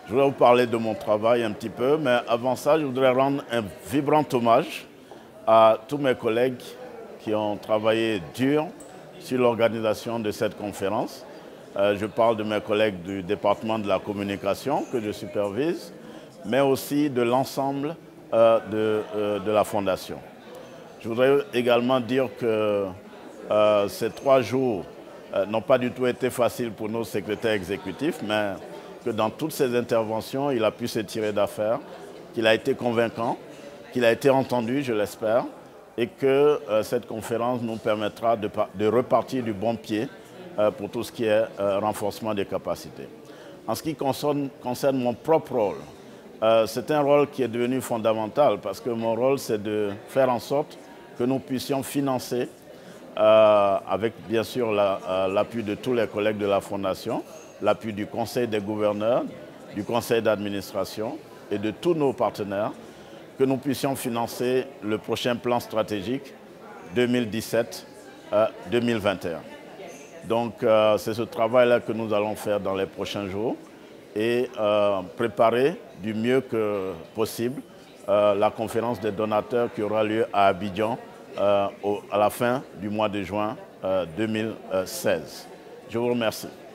Je voudrais vous parler de mon travail un petit peu, mais avant ça, je voudrais rendre un vibrant hommage à tous mes collègues qui ont travaillé dur sur l'organisation de cette conférence. Je parle de mes collègues du département de la communication que je supervise, mais aussi de l'ensemble de la Fondation. Je voudrais également dire que ces 3 jours n'ont pas du tout été faciles pour nos secrétaires exécutifs, mais que dans toutes ces interventions, il a pu se tirer d'affaire, qu'il a été convaincant, qu'il a été entendu, je l'espère, et que cette conférence nous permettra de repartir du bon pied pour tout ce qui est renforcement des capacités. En ce qui concerne mon propre rôle, c'est un rôle qui est devenu fondamental parce que mon rôle, c'est de faire en sorte que nous puissions financer, avec bien sûr l'appui de tous les collègues de la Fondation, l'appui du Conseil des gouverneurs, du Conseil d'administration et de tous nos partenaires, que nous puissions financer le prochain plan stratégique 2017-2021. Donc c'est ce travail-là que nous allons faire dans les prochains jours et préparer du mieux que possible la conférence des donateurs qui aura lieu à Abidjan à la fin du mois de juin 2016. Je vous remercie.